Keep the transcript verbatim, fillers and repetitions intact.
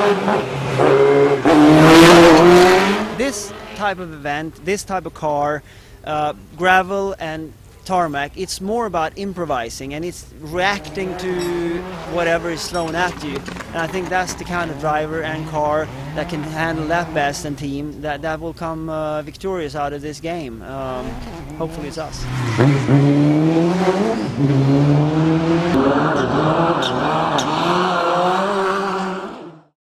This type of event, this type of car, uh, gravel and tarmac, it's more about improvising and it's reacting to whatever is thrown at you. And I think that's the kind of driver and car that can handle that best, and team that, that will come uh, victorious out of this game. Um, hopefully it's us.